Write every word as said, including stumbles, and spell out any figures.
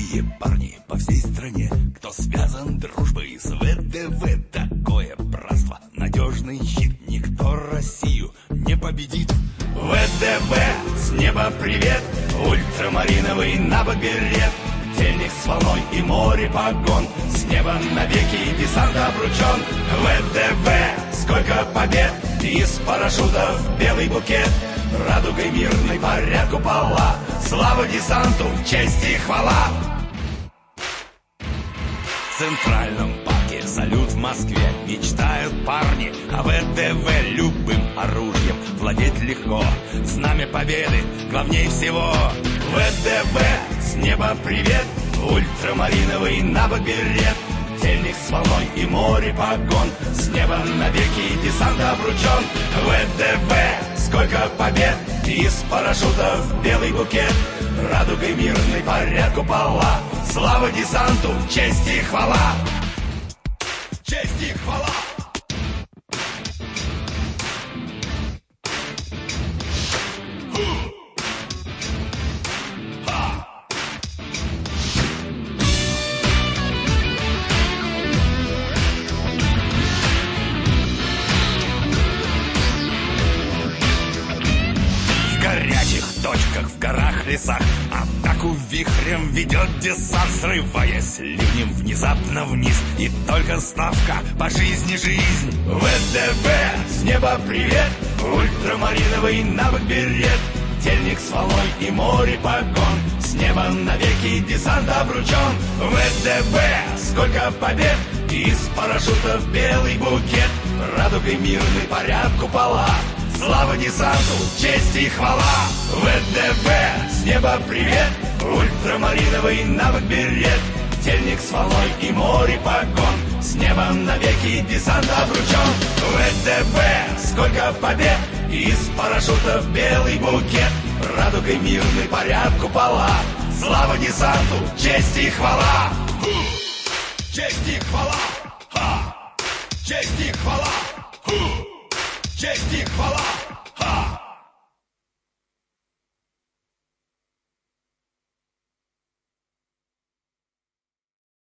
Такие парни по всей стране, кто связан дружбой с ВДВ. Такое братство, надежный щит, никто Россию не победит. ВДВ, с неба привет, ультрамариновый набок-берет. Тельник с волной и море погон, с неба навеки десант обручен. ВДВ, сколько побед, из парашютов белый букет. Радугой мирной парят купола, слава десанту, честь и хвала. В Центральном парке салют в Москве, мечтают парни о ВДВ. Любым оружием владеть легко, знамя победы главней всего. ВДВ, с неба привет, ультрамариновый набок-берет. Тельник с волной и море погон, с неба навеки десант обручен. ВДВ, сколько побед, из парашютов белый букет. Радугой мирной парят купола, слава десанту, честь и хвала. Честь и хвала. В горячих точках, в горах, лесах атаку вихрем ведет десант, срываясь ливнем внезапно вниз. И только ставка по жизни жизнь. ВДВ, с неба привет, ультрамариновый набок-берет. Тельник с волной и море погон, с неба навеки десант обручен. ВДВ, сколько побед, из парашютов белый букет. Радугой мирной парят купола, слава десанту, честь и хвала. ВДВ, с неба привет, ультрамариновый набок-берет. Тельник с волной и море погон, с неба навеки десант обручен. ВДВ, сколько побед, из парашютов белый букет. Радугой мирной парят купола, слава десанту, честь и хвала. Честь и хвала. Ха! Честь и хвала. Честь и хвала.